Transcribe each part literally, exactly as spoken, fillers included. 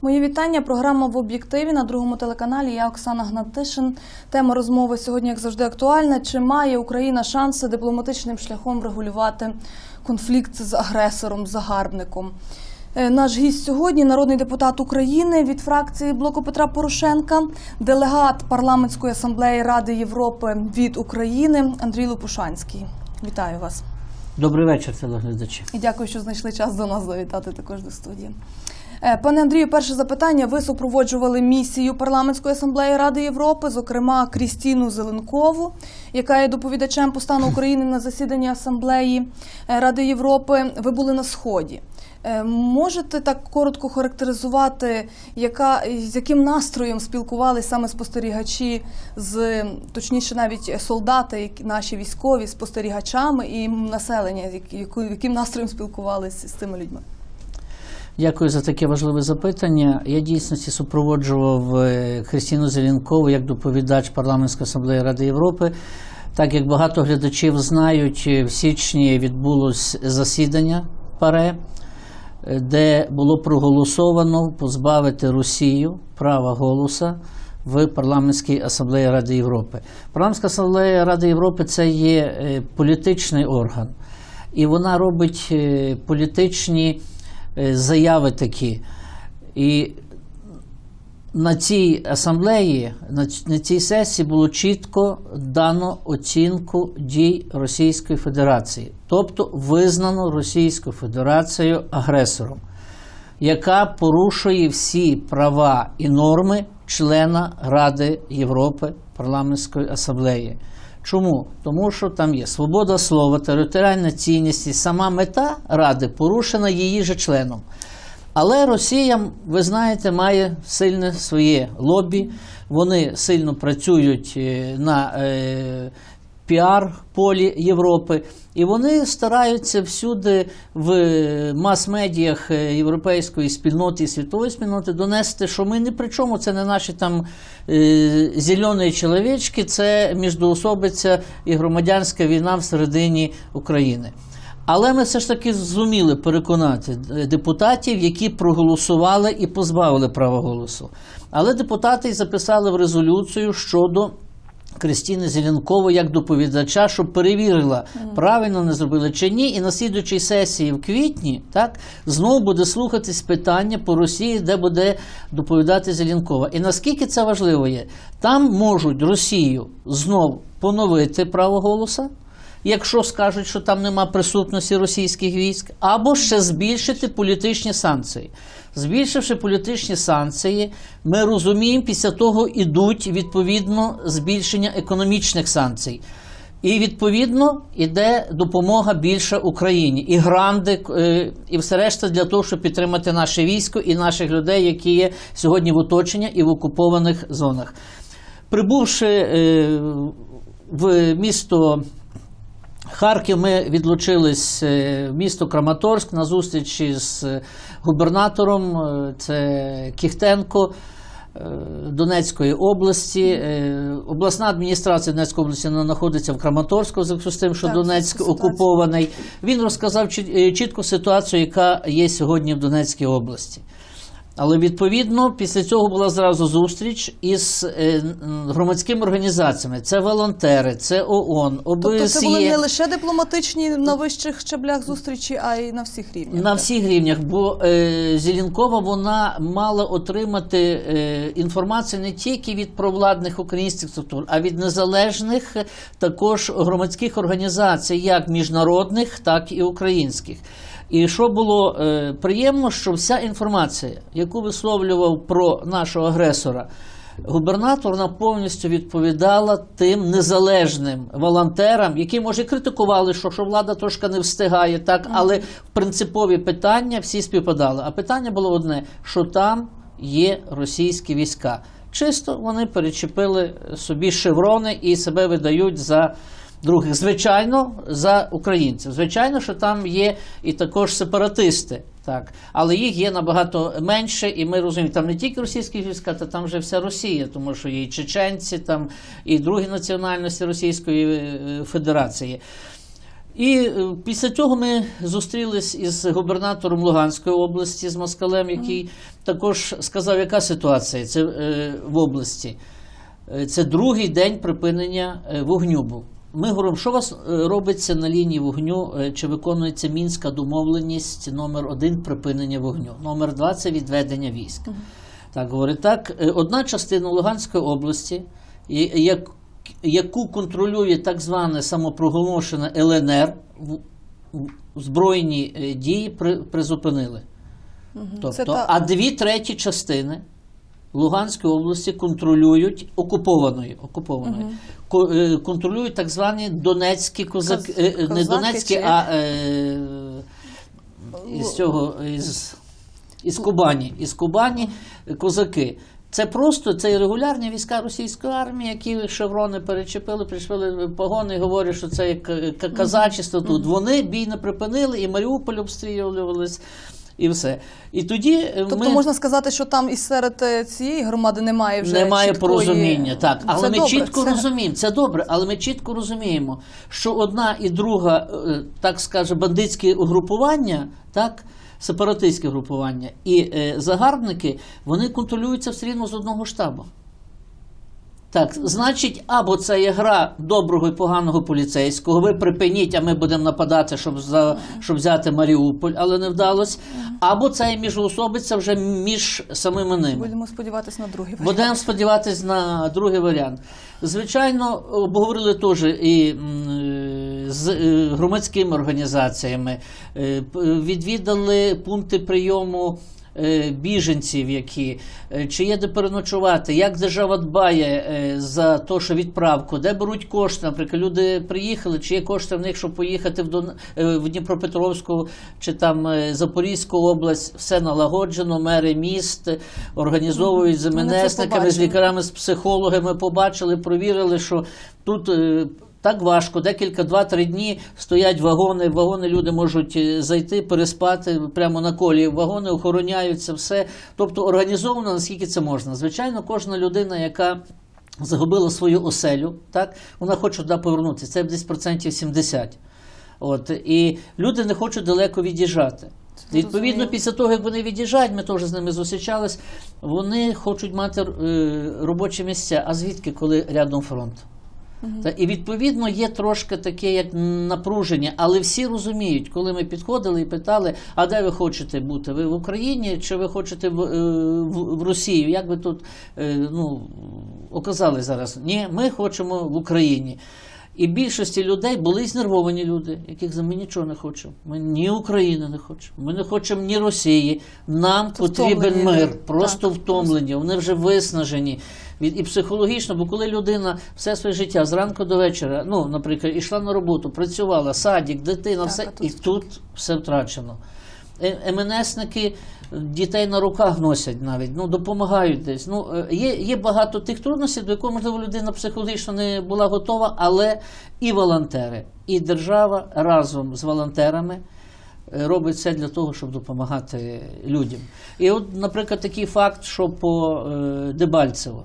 Мої вітання. Програма «В об'єктиві» на Другому телеканалі. Я Оксана Гнатишин. Тема розмови сьогодні, як завжди, актуальна. Чи має Україна шанси дипломатичним шляхом врегулювати конфлікт з агресором, загарбником? Наш гість сьогодні – народний депутат України від фракції Блоку Петра Порошенка, делегат Парламентської асамблеї Ради Європи від України Андрій Лопушанський. Вітаю вас. Добрий вечір, телеглядачі. І дякую, що знайшли час до нас завітати також до студії. Пане Андрію, перше запитання. Ви супроводжували місію Парламентської асамблеї Ради Європи, зокрема Крістіну Зеленкову, яка є доповідачем по стану України на засіданні асамблеї Ради Європи. Ви були на Сході. Можете так коротко характеризувати, яка, з яким настроєм спілкувалися саме спостерігачі, з, точніше навіть солдати, наші військові, спостерігачами і населення, яким настроєм спілкувалися з цими людьми? Дякую за таке важливе запитання. Я дійсно супроводжував Крістіну Зеленкову як доповідач Парламентської асамблеї Ради Європи. Так як багато глядачів знають, в січні відбулось засідання ПАРЕ, де було проголосовано позбавити Росію права голосу в Парламентській асамблеї Ради Європи. Парламентська асамблея Ради Європи – це є політичний орган, і вона робить політичні заяви такі. І на цій асамблеї, на цій сесії було чітко дано оцінку дій Російської Федерації. Тобто визнано Російську Федерацію агресором, яка порушує всі права і норми члена Ради Європи Парламентської асамблеї. Чому? Тому що там є свобода слова, територіальна цінність і сама мета Ради порушена її же членом. Але Росія, ви знаєте, має сильне своє лобі, вони сильно працюють на е, піар-полі Європи, і вони стараються всюди в мас-медіях європейської спільноти і світової спільноти донести, що ми ні при чому, це не наші там е, зелені чоловічки, це міждоособиця і громадянська війна всередині України. Але ми все ж таки зуміли переконати депутатів, які проголосували і позбавили права голосу. Але депутати записали в резолюцію щодо Крістіни Зеленкової як доповідача, щоб перевірила, правильно не зробили чи ні. І на слідуючій сесії в квітні так, знову буде слухатись питання по Росії, де буде доповідати Зеленкова. І наскільки це важливо є? Там можуть Росію знов поновити право голосу, якщо скажуть, що там нема присутності російських військ, або ще збільшити політичні санкції. Збільшивши політичні санкції, ми розуміємо, після того йдуть, відповідно, збільшення економічних санкцій. І, відповідно, йде допомога більша Україні. І гранди, і все решта для того, щоб підтримати наше військо і наших людей, які є сьогодні в оточенні і в окупованих зонах. Прибувши в місто Харків, ми відлучились в місто Краматорськ на зустрічі з губернатором, це Кіхтенко Донецької області. Обласна адміністрація Донецької області знаходиться в Краматорську, в зв'язку з тим, що так, Донецьк окупований. Він розказав чітку ситуацію, яка є сьогодні в Донецькій області. Але, відповідно, після цього була зразу зустріч із е, громадськими організаціями. Це волонтери, це ООН, ОБСЄ. Тобто це були не лише дипломатичні на вищих щаблях зустрічі, а й на всіх рівнях? На всіх рівнях, бо е, Зеленкова, вона мала отримати е, інформацію не тільки від провладних українських структур, а від незалежних також громадських організацій, як міжнародних, так і українських. І що було е, приємно, що вся інформація, яку висловлював про нашого агресора губернатор, вона повністю відповідала тим незалежним волонтерам, які, може, критикували, що, що влада трошки не встигає, так, але в принципові питання всі співпадали. А питання було одне, що там є російські війська. Чисто вони перечепили собі шеврони і себе видають за других. Звичайно, за українців. Звичайно, що там є і також сепаратисти. Так. Але їх є набагато менше, і ми розуміємо, там не тільки російські війська, та там вже вся Росія, тому що є і чеченці, там, і другі національності Російської Федерації. І е, після цього ми зустрілись із губернатором Луганської області, з Москалем, який mm. також сказав, яка ситуація це, е, в області. Е, це другий день припинення е, вогню був. Ми говоримо, що у вас робиться на лінії вогню, е, чи виконується Мінська домовленість номер один припинення вогню, номер два – це відведення військ. Mm. Так, говорить, так, е, одна частина Луганської області, як яку контролює так зване самопроголошене Л Н Р, збройні дії при, призупинили. Угу. Тобто, та... А дві треті частини Луганської області контролюють окупованої, окупованої угу. контролюють так звані донецькі козаки, Коз... не козаки, донецькі, чи... а е... із цього, із, із Кубані, із Кубані козаки. Це просто це регулярні війська російської армії, які шеврони перечепили, причепили погони і говорять, що це як казачество тут. Вони бій не припинили, і Маріуполь обстрілювались, і все. І тоді тобто ми... можна сказати, що там і серед цієї громади немає вже немає чіткої... порозуміння, так. Але це ми добре, чітко це... розуміємо, це добре, але ми чітко розуміємо, що одна і друга, так скажемо, бандитські угрупування, так, сепаратистське групування і е, загарбники, вони контролюються все рівно з одного штабу. Так, значить, або це є гра доброго і поганого поліцейського, ви припиніть, а ми будемо нападати, щоб, за, щоб взяти Маріуполь, але не вдалося, або це є міжуособиця вже між самими ними. Будемо сподіватися на другий варіант. Будемо сподіватися на другий варіант. Звичайно, обговорили теж і з громадськими організаціями, відвідали пункти прийому біженців, які, чи є де переночувати, як держава дбає за те, що відправку, де беруть кошти, наприклад, люди приїхали, чи є кошти в них, щоб поїхати в, Дон... в Дніпропетровську, чи там Запорізьку область, все налагоджено, мери міст організовують з ем ен есниками, з лікарями, з психологами, побачили, провірили, що тут так важко, декілька, два-три дні стоять вагони, в вагони люди можуть зайти, переспати прямо на колії, вагони охороняються, все. Тобто організовано, наскільки це можна. Звичайно, кожна людина, яка загубила свою оселю, так, вона хоче туди повернутися, це десь процентів сімдесят. От, і люди не хочуть далеко від'їжджати. Відповідно, після того, як вони від'їжджають, ми теж з ними зустрічались, вони хочуть мати е, робочі місця. А звідки, коли рядом фронт? Угу. Та, і відповідно є трошки таке як напруження, але всі розуміють, коли ми підходили і питали, а де ви хочете бути, ви в Україні чи ви хочете в, в, в Росію, як ви тут ну, оказали зараз? Ні, ми хочемо в Україні. І більшості людей були знервовані люди, яких ми нічого не хочемо. Ми ні України не хочемо, ми не хочемо ні Росії. Нам то потрібен мир, просто так, втомлені, вони вже виснажені. І психологічно, бо коли людина все своє життя зранку до вечора, ну, наприклад, йшла на роботу, працювала, садик, дитина, так, все, тут і тут все втрачено. ем ен есники дітей на руках носять навіть, ну, допомагають десь. Ну, є, є багато тих трудностей, до якого, можливо, людина психологічно не була готова, але і волонтери, і держава разом з волонтерами робить все для того, щоб допомагати людям. І от, наприклад, такий факт, що по е, Дебальцево.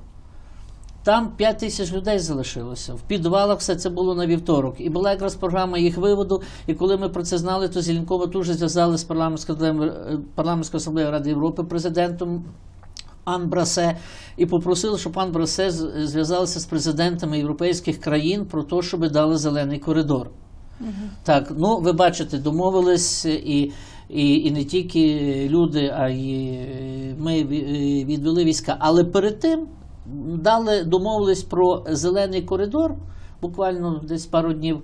Там п'ять тисяч людей залишилося. В підвалах все це було на вівторок. І була якраз програма їх виводу. І коли ми про це знали, то Зеленкова тут же зв'язали з парламентською асамблеєю Ради Європи, президентом Ан Брасе, і попросили, щоб пан Брасе зв'язався з президентами європейських країн про те, щоб дали зелений коридор. Угу. Так, ну, ви бачите, домовились і, і, і не тільки люди, а й ми відвели війська. Але перед тим дали, домовились про зелений коридор, буквально десь пару днів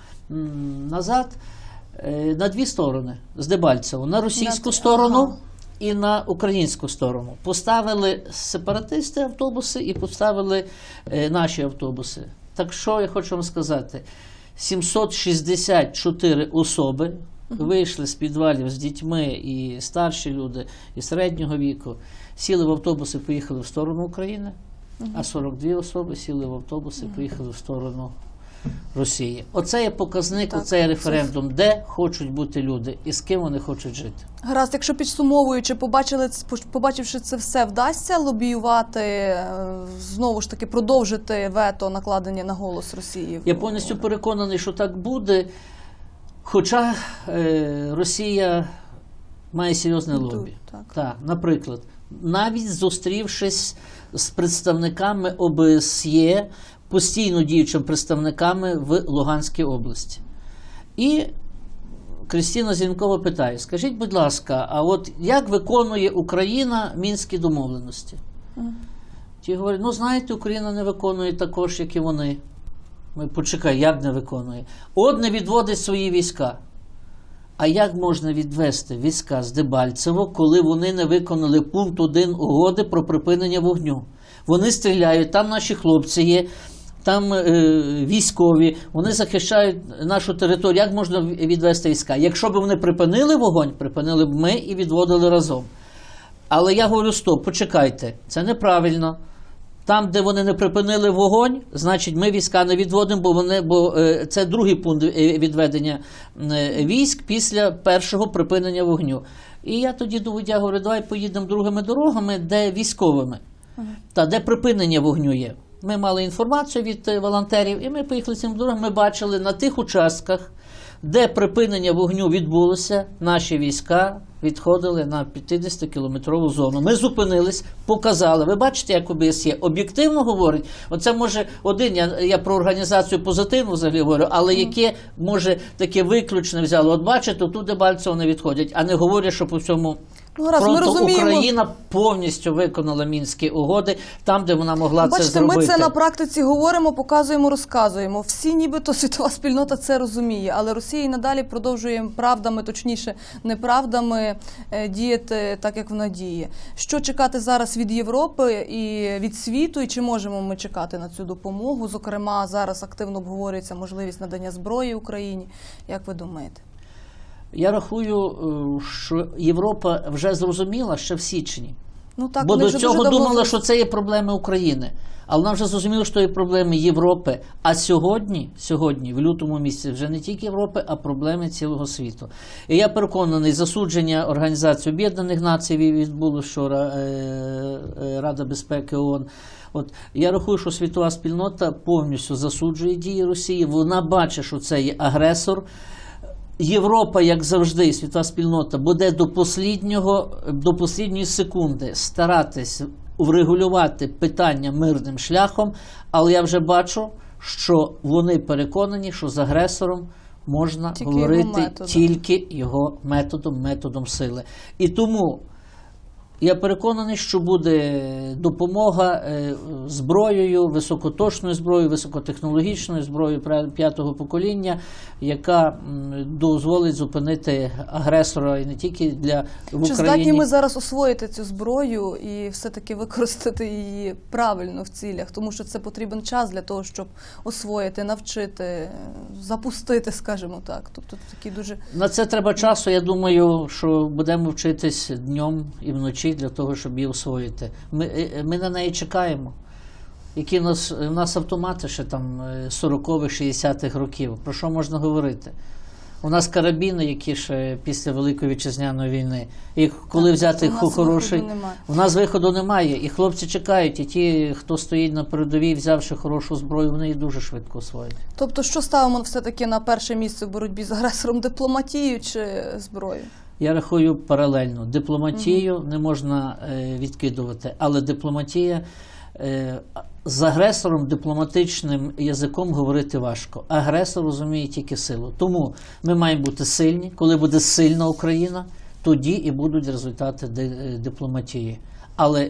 назад, на дві сторони з Дебальцево. На російську сторону ага. і на українську сторону. Поставили сепаратисти автобуси і поставили е, наші автобуси. Так що я хочу вам сказати, сімсот шістдесят чотири особи uh-huh. вийшли з підвалів з дітьми, і старші люди, і середнього віку, сіли в автобуси, поїхали в сторону України, uh-huh. а сорок дві особи сіли в автобуси, uh-huh. поїхали в сторону Росії. Оце є показник, так, оце є референдум, це... де хочуть бути люди і з ким вони хочуть жити. Гаразд, якщо підсумовуючи, побачили, побачивши це все, вдасться лобіювати, знову ж таки, продовжити вето накладення на голос Росії? Я повністю переконаний, що так буде. Хоча е, Росія має серйозне Тут, лобі. так. Так, наприклад, навіть зустрівшись з представниками О Б С Є, постійно діючими представниками в Луганській області. І Крістіна Зеленкова питає: скажіть, будь ласка, а от як виконує Україна Мінські домовленості? Mm. Ті говорять: ну знаєте, Україна не виконує також, як і вони. Ми, почекай, як не виконує? От не відводить свої війська. А як можна відвести війська з Дебальцево, коли вони не виконали пункт один угоди про припинення вогню? Вони стріляють, там наші хлопці є, там е, військові, вони захищають нашу територію. Як можна відвести війська? Якщо б вони припинили вогонь, припинили б ми і відводили разом. Але я говорю: стоп, почекайте, це неправильно. Там, де вони не припинили вогонь, значить ми війська не відводимо, бо, вони, бо е, це другий пункт відведення е, військ після першого припинення вогню. І я тоді до водія говорю: давай поїдемо другими дорогами, де військовими, ага. та де припинення вогню є. Ми мали інформацію від е, волонтерів, і ми поїхали цим дорогами. Ми бачили на тих участках, де припинення вогню відбулося, наші війська відходили на п'ятдесятикілометрову зону. Ми зупинились, показали. Ви бачите, як О Б С Є об'єктивно говорить? Оце може один, я, я про організацію позитивну взагалі говорю, але mm. яке, може, таке виключне взяло. От бачите, тут Дебальцево не відходять, а не говорять, що по всьому Ну, раз, фронту ми розуміємо... Україна повністю виконала Мінські угоди там, де вона могла Бачите, це зробити. ми це на практиці говоримо, показуємо, розказуємо. Всі нібито світова спільнота це розуміє, але Росія і надалі продовжує правдами, точніше неправдами, діяти так, як вона діє. Що чекати зараз від Європи і від світу, і чи можемо ми чекати на цю допомогу? Зокрема, зараз активно обговорюється можливість надання зброї Україні. Як ви думаєте? Я рахую, що Європа вже зрозуміла ще в січні. Ну, так, бо до цього думала, давно... що це є проблеми України. Але вона вже зрозуміла, що є проблеми Європи. А сьогодні, сьогодні, в лютому місяці, вже не тільки Європи, а проблеми цілого світу. І я переконаний, засудження Організації Об'єднаних Націй відбулося вчора, Рада безпеки О О Н. От, я рахую, що світова спільнота повністю засуджує дії Росії. Вона бачить, що це є агресор. Європа, як завжди, світова спільнота, буде до посліднього, до послідньої секунди старатись врегулювати питання мирним шляхом, але я вже бачу, що вони переконані, що з агресором можна тільки говорити його тільки його методом, методом сили. І тому я переконаний, що буде допомога зброєю, високоточною зброєю, високотехнологічною зброєю п'ятого покоління, яка дозволить зупинити агресора і не тільки для в Україні. Чи здатні ми зараз освоїти цю зброю і все-таки використати її правильно в цілях? Тому що це потрібен час для того, щоб освоїти, навчити, запустити, скажімо так. Тобто такі дуже... На це треба часу. Я думаю, що будемо вчитись днем і вночі для того, щоб її освоїти. Ми, ми на неї чекаємо. Які у нас, у нас автомати ще там сорокових, шістдесятих років. Про що можна говорити? У нас карабіни, які ще після Великої Вітчизняної війни. І коли так, взяти у хороший... У нас виходу немає. І хлопці чекають, і ті, хто стоїть на передовій, взявши хорошу зброю, вони її дуже швидко освоюють. Тобто, що ставимо все-таки на перше місце в боротьбі з агресором? Дипломатію чи зброю? Я рахую паралельно. Дипломатію угу. не можна е, відкидувати, але дипломатія е, з агресором дипломатичним язиком говорити важко. Агресор розуміє тільки силу. Тому ми маємо бути сильні. Коли буде сильна Україна, тоді і будуть результати дипломатії. Але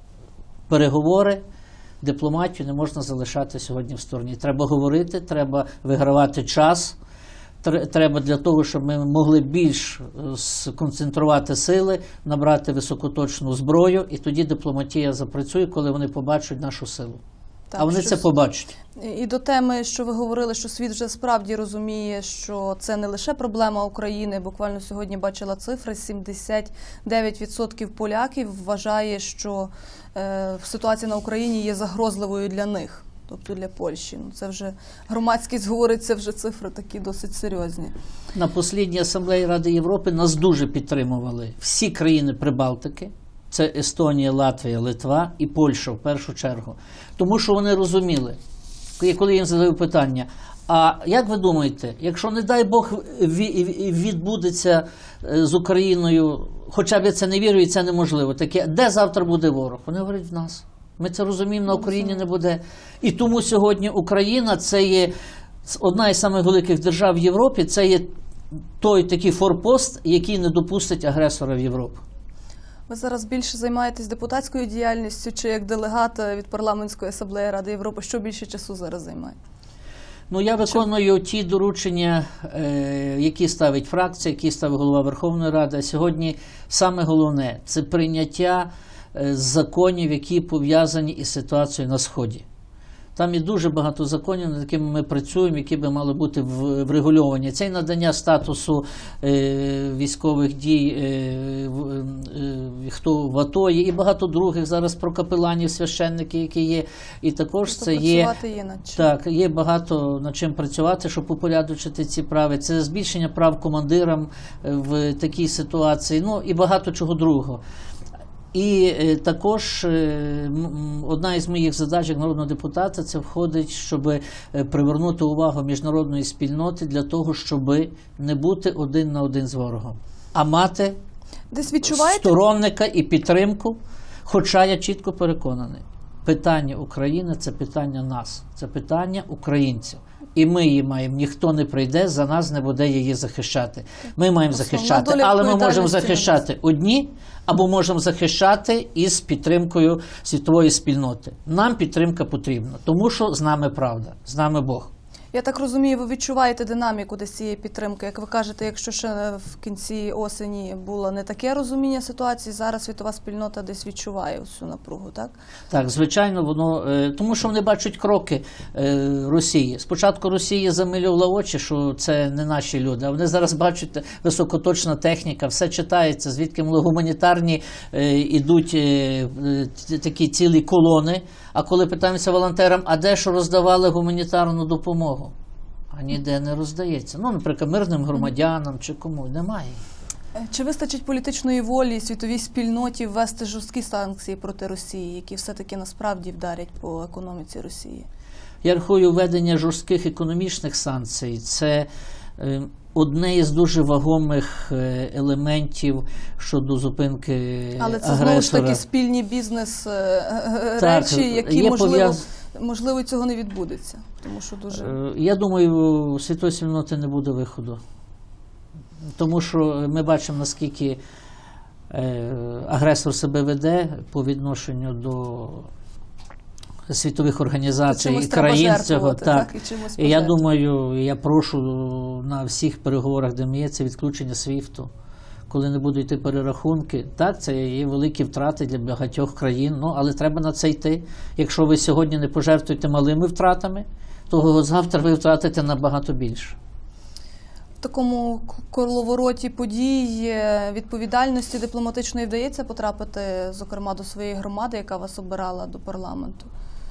переговори, дипломатію не можна залишати сьогодні в стороні. Треба говорити, треба вигравати час. Треба для того, щоб ми могли більш сконцентрувати сили, набрати високоточну зброю, і тоді дипломатія запрацює, коли вони побачать нашу силу. Так, а вони це побачать. І до теми, що ви говорили, що світ вже справді розуміє, що це не лише проблема України. Буквально сьогодні бачила цифри, сімдесят дев'ять відсотків поляків вважає, що е, ситуація на Україні є загрозливою для них. Тобто для Польщі. Ну, це вже громадськість говорить, це вже цифри такі досить серйозні. На послідній асамблеї Ради Європи нас дуже підтримували всі країни Прибалтики. Це Естонія, Латвія, Литва і Польща в першу чергу. Тому що вони розуміли, коли їм задаю питання, А як ви думаєте, якщо, не дай Бог, ві- відбудеться е, з Україною, хоча б я це не вірю і це неможливо, таке, де завтра буде ворог? Вони говорять, в нас. Ми це розуміємо, на Україні не буде. І тому сьогодні Україна – це є одна із самих великих держав в Європі, це є той такий форпост, який не допустить агресора в Європу. Ви зараз більше займаєтесь депутатською діяльністю чи як делегат від Парламентської асамблеї Ради Європи? Що більше часу зараз займає? Ну, я виконую ті доручення, е, які ставить фракція, які ставить голова Верховної Ради. А сьогодні саме головне – це прийняття е, законів, які пов'язані із ситуацією на Сході. Там є дуже багато законів, над якими ми працюємо, які би мали бути в- врегульовані. Це й надання статусу е, військових дій, е, в- е, хто в АТО є, і багато других зараз про капеланів, священники, які є. І також це є, Працювати є над чим. так, є багато над чим працювати, щоб упорядочити ці права. Це збільшення прав командирам е, в такій ситуації, ну і багато чого другого. І е, також е, м, м, одна із моїх задач як народного депутата це входить, щоб е, привернути увагу міжнародної спільноти для того, щоб не бути один на один з ворогом, а мати Десь відчуваєте? сторонника і підтримку. Хоча я чітко переконаний, питання України – це питання нас, це питання українців. І ми її маємо, ніхто не прийде, за нас не буде її захищати. Ми маємо Основна захищати, доля але ми можемо відповідальності на нас. захищати одні, або можемо захищати із підтримкою світової спільноти. Нам підтримка потрібна, тому що з нами правда, з нами Бог. Я так розумію, ви відчуваєте динаміку десь цієї підтримки. Як ви кажете, якщо ще в кінці осені було не таке розуміння ситуації, зараз світова спільнота десь відчуває цю напругу, так? Так, звичайно, воно, е, тому що вони бачать кроки е, Росії. Спочатку Росія замилювала очі, що це не наші люди, а вони зараз бачать високоточна техніка, все читається, звідки мали гуманітарні е, ідуть е, е, такі цілі колони. А коли питаємося волонтерам, а де ж роздавали гуманітарну допомогу? А ніде не роздається. Ну, наприклад, мирним громадянам чи кому, немає. Чи вистачить політичної волі світовій спільноті ввести жорсткі санкції проти Росії, які все-таки насправді вдарять по економіці Росії? Я рахую, введення жорстких економічних санкцій – це е, одне із дуже вагомих е, елементів щодо зупинки Але це агресора. знову ж таки спільні бізнес е, Так, речі, які, є можливо, пов'яз- можливо, і цього не відбудеться. Тому що дуже... Е, Я думаю, у світової спільноти не буде виходу. Тому що ми бачимо, наскільки е, агресор себе веде по відношенню до світових організацій Чимось і треба країн цього. жертвувати, Так. так, і чимось І я пожертвувати. думаю, я прошу на всіх переговорах, де ми є, це відключення свіфту. Коли не будуть йти перерахунки, так, це є великі втрати для багатьох країн, ну, але треба на це йти. Якщо ви сьогодні не пожертвуєте малими втратами, то завтра ви втратите набагато більше. В такому коловороті подій е, відповідальності дипломатичної вдається потрапити, зокрема, до своєї громади, яка вас обирала до парламенту?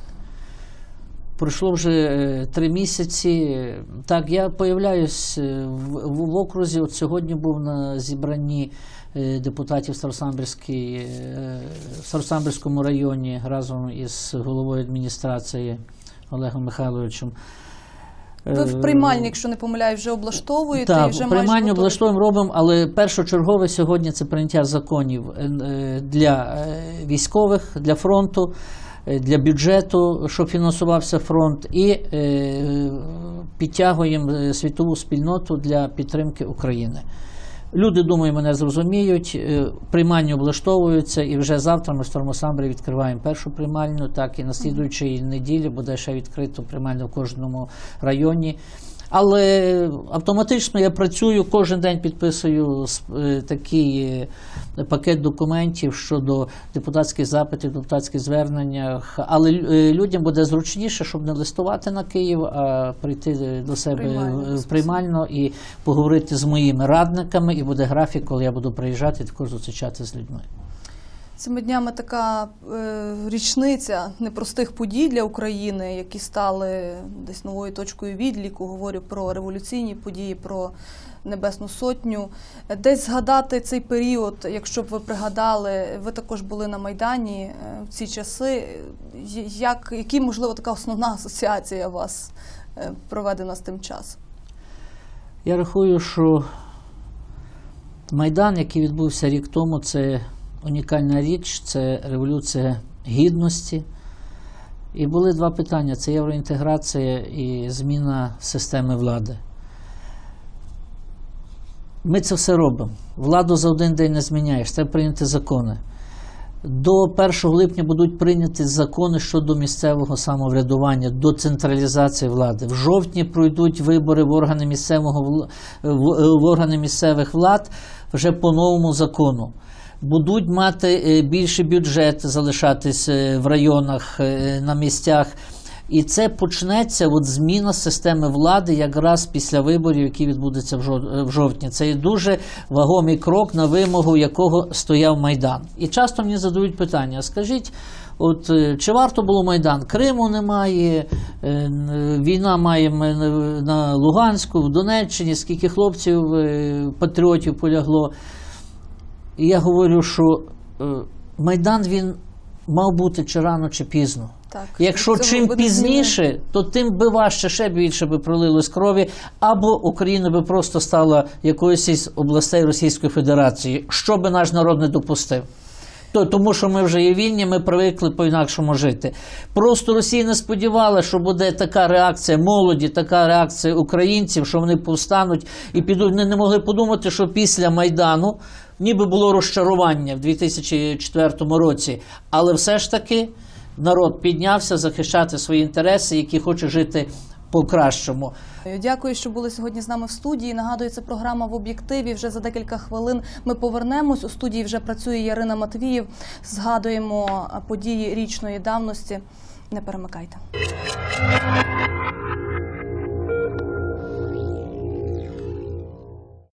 Пройшло вже е, три місяці. Так, я появляюсь е, в, в, в окрузі. От сьогодні був на зібранні е, депутатів Старосамбірській, е, в Старосамбірському районі разом із головою адміністрації Олегом Михайловичем. Ви в приймальні, якщо не помиляюсь, вже облаштовуєте? і Так, вже майже приймальню готові? облаштовуємо, робимо, але першочергове сьогодні це прийняття законів е, для е, військових, для фронту, е, для бюджету, щоб фінансувався фронт, і е, підтягуємо світову спільноту для підтримки України. Люди, думаю, мене зрозуміють, е, приймальні облаштовуються, і вже завтра ми в Старосамбірі відкриваємо першу приймальню, так, і на слідуючій неділі буде ще відкрито приймальну в кожному районі. Але автоматично я працюю, кожен день підписую е, такий е, пакет документів щодо депутатських запитів, депутатських звернень. Але е, людям буде зручніше, щоб не листувати на Київ, а прийти до себе Приймально, в приймально і поговорити з моїми радниками, і буде графік, коли я буду приїжджати і також зустрічатися з людьми. Цими днями така е, річниця непростих подій для України, які стали десь новою точкою відліку. Говорю про революційні події, про Небесну Сотню. Десь згадати цей період, якщо б ви пригадали, ви також були на Майдані е, в ці часи. Як, які, можливо, така основна асоціація у вас е, проведено з тим час? Я рахую, що Майдан, який відбувся рік тому, це унікальна річ, це революція гідності. І були два питання – це євроінтеграція і зміна системи влади. Ми це все робимо. Владу за один день не зміняєш, треба прийняти закони. До першого липня будуть прийняті закони щодо місцевого самоврядування, до централізації влади. В жовтні пройдуть вибори в органи, місцевого, в органи місцевих влад вже по новому закону. Будуть мати більший бюджет, залишатись в районах, на місцях. І це почнеться от зміна системи влади якраз після виборів, які відбудуться в жовтні. Це є дуже вагомий крок, на вимогу якого стояв Майдан. І часто мені задають питання, скажіть, от чи варто було Майдан? Криму немає, війна маємо на Луганську, в Донеччині, скільки хлопців, патріотів полягло. І я говорю, що Майдан, він мав бути чи рано, чи пізно. Так, якщо чим пізніше, зміни, то тим би важче, ще більше би пролилось крові, або Україна би просто стала якоюсь із областей Російської Федерації, що би наш народ не допустив. То, тому що ми вже є вільні, ми привикли по-інакшому жити. Просто Росія не сподівалася, що буде така реакція молоді, така реакція українців, що вони повстануть і підуть. Вони не могли подумати, що після Майдану ніби було розчарування в дві тисячі четвертому році, але все ж таки народ піднявся захищати свої інтереси, які хоче жити по-кращому. Дякую, що були сьогодні з нами в студії. Нагадую, це програма «В об'єктиві». Вже за декілька хвилин ми повернемось. У студії вже працює Ярина Матвіїв. Згадуємо події річної давності. Не перемикайте.